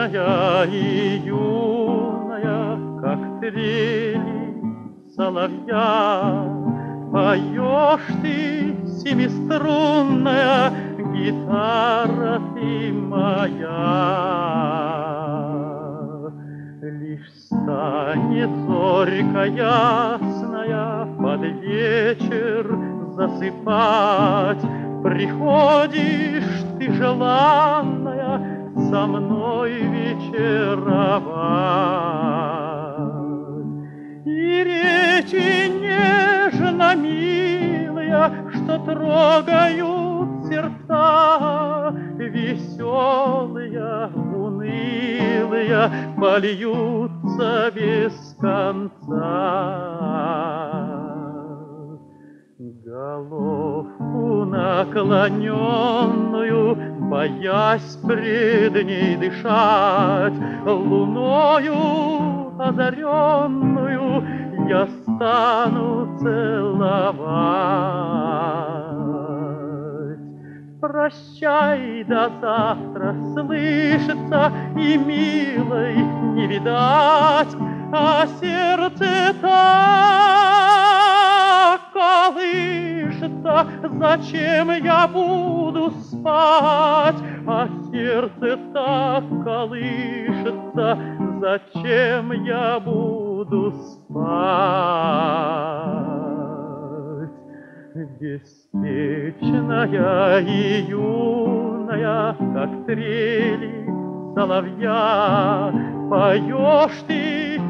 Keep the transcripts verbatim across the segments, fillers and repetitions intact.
Беспечная и юная, как трели соловья, поешь ты, семиструнная гитара ты моя. Лишь станет зорька ясная под вечер засыпать, приходишь ты, желанная, со мной вечеровать. И речи нежно милые, что трогают сердца, веселые, унылые, польются без конца. Головку наклоненную, боясь пред ней дышать, луною озаренную я стану целовать. Прощай, до завтра, слышится, и милой не видать, а сердце так колышется, зачем я буду спать? А сердце так колышется, зачем я буду спать? Беспечная и юная, как трели соловья, поешь ты,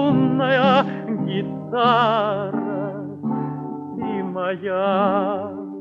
семиструнная гитара ты моя.